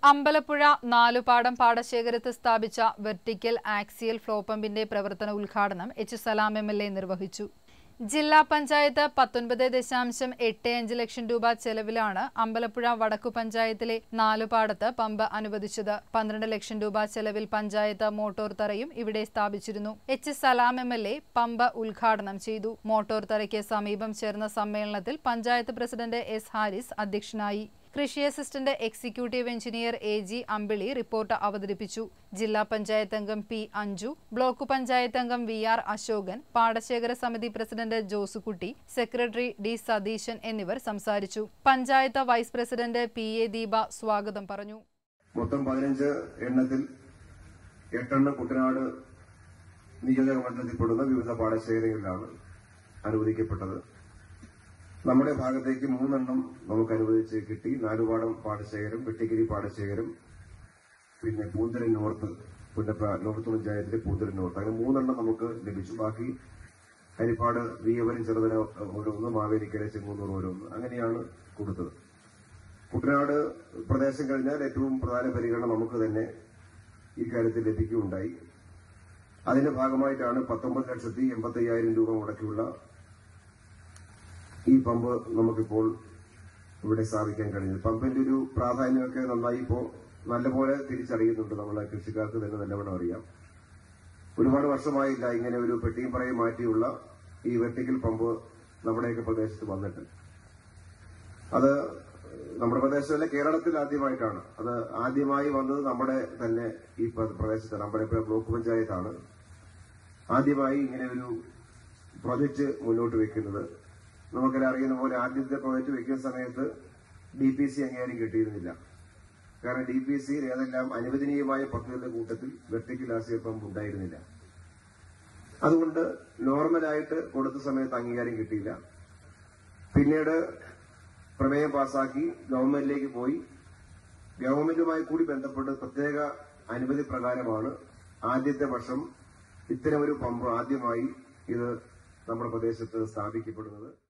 അമ്പലപ്പുഴ നാലുപാടം പാടശേഖരത്ത് സ്ഥാപിച്ച vertical axial flow പമ്പിന്റെ പ്രവർത്തന ഉദ്ഘാടനം എച്ച് സലാം എം.എൽ.എ. നിർവഹിച്ചു. ജില്ലാ പഞ്ചായത്ത് 19.85 ലക്ഷം രൂപ ചെലവിലാണ് അമ്പലപ്പുഴ വടക്കു പഞ്ചായത്തിലെ നാലുപാടത്ത് പമ്പ് അനുവദിച്ചത്. 12 ലക്ഷം രൂപ ചെലവിൽ പഞ്ചായത്ത് മോട്ടോർ തറയും ഇവിടെ സ്ഥാപിച്ചിരുന്നു. എച്ച് സലാം എം.എൽ.എ. പമ്പ് ഉദ്ഘാടനം ചെയ്തു. മോട്ടോർ തറയ്ക്ക് സമീപം ചേർന്ന സമ്മേളനത്തിൽ പഞ്ചായത്ത് പ്രസിഡന്റ് എസ്. ഹാരിസ് അധ്യക്ഷനായി. കൃഷി assistant executive engineer A G. Ambili report അവതരിപ്പിച്ചു. ജില്ലാ പഞ്ചായത്ത് അംഗം പി. അഞ്ജു, ബ്ലോക്ക് പഞ്ചായത്ത് അംഗം വി.ആർ. അശോകൻ, പാടശേഖര സമിതി president Josekutty, secretary D. Satheesan എന്നിവർ സംസാരിച്ചു. Panchayat vice president P A. Deepa സ്വാഗതം പറഞ്ഞു. മൊത്തം 15 എണ്ണത്തിൽ 8 കുട്ടനാട് നിയോജക മണ്ഡലത്തിൽപ്പെടുന്ന വിവിധ പാടശേഖരങ്ങളിലാണ് അനുവദിക്കപ്പെട്ടത്. നമ്മുടെ ഭാഗത്തേക്ക് 3 നമുക്ക് അനുവദിച്ച് കിട്ടി. നാലുപാടം പാടശേഖരം, വെട്ടിക്കിരി പാടശേഖരം, പിന്നെ പൂന്തരൻ നോർത്ത്, നോർത്ത് പഞ്ചായത്തിലെ പൂന്തരൻ നോർത്ത്, അങ്ങനെ 3 നമുക്ക് ലഭിച്ചു. ബാക്കി ഹരിപ്പാട്, വീയവരം, ചെറുതല ഓരോന്ന്, മാവേലിക്കര, ചെങ്ങന്നൂർ ഓരോന്ന്, അങ്ങനെയാണ് കൊടുത്തത്. കുട്ടനാട് പ്രദേശം കഴിഞ്ഞാൽ ഏറ്റവും പ്രധാന പരിഗണന നമുക്ക് തന്നെ ഈ കാര്യത്തിൽ ലഭിക്കുകയുണ്ടായി. അതിന്റെ ഭാഗമായിട്ടാണ് 19,85,000 രൂപ മുടക്കിയുള്ള ഈ പമ്പ് നമുക്കിപ്പോൾ ഇവിടെ സ്ഥാപിക്കാൻ കഴിഞ്ഞത്. പമ്പിന്റെ ഒരു പ്രാധാന്യമൊക്കെ നന്നായി ഇപ്പോൾ നല്ലപോലെ തിരിച്ചറിയുന്നുണ്ട്. നമ്മളെ കൃഷിക്കാർക്ക് തന്നെ നല്ലവണ്ണം അറിയാം. ഒരുപാട് വർഷമായില്ല ഇങ്ങനെ ഒരു പെട്ടിയും പറയും മാറ്റിയുള്ള ഈ വെർട്ടിക്കൽ പമ്പ് നമ്മുടെയൊക്കെ പ്രദേശത്ത് വന്നിട്ട്. അത് നമ്മുടെ പ്രദേശത്തല്ല, കേരളത്തിൽ ആദ്യമായിട്ടാണ്. അത് ആദ്യമായി വന്നത് നമ്മുടെ തന്നെ ഈ പ്രദേശത്താണ്. നമ്മുടെ ബ്ലോക്ക് പഞ്ചായത്താണ് ആദ്യമായി ഇങ്ങനെ ഒരു പ്രോജക്റ്റ് മുന്നോട്ട് വെക്കുന്നത്. നമുക്കെല്ലാം അറിയുന്ന പോലെ ആദ്യത്തെ പ്രോജക്റ്റ് വെക്കുന്ന സമയത്ത് DPC അംഗീകാരം കിട്ടിയിരുന്നില്ല. കാരണം DPCയിൽ ഏതെല്ലാം അനുവദനീയമായ പദ്ധതികളുടെ കൂട്ടത്തിൽ വെർട്ടിക്കൽ ആക്സിയൽ പമ്പ് ഉണ്ടായിരുന്നില്ല. അതുകൊണ്ട് നോർമലായിട്ട് കൊടുത്ത സമയത്ത് അംഗീകാരം കിട്ടിയില്ല. പിന്നീട് പ്രമേയം പാസാക്കി ഗവൺമെന്റിലേക്ക് പോയി. ഗവൺമെന്റുമായി കൂടി ബന്ധപ്പെട്ട് പ്രത്യേക അനുമതി പ്രകാരമാണ് ആദ്യത്തെ വർഷം ഇത്തരമൊരു പമ്പ് ആദ്യമായി ഇത് നമ്മുടെ പ്രദേശത്ത് സ്ഥാപിക്കപ്പെടുന്നത്.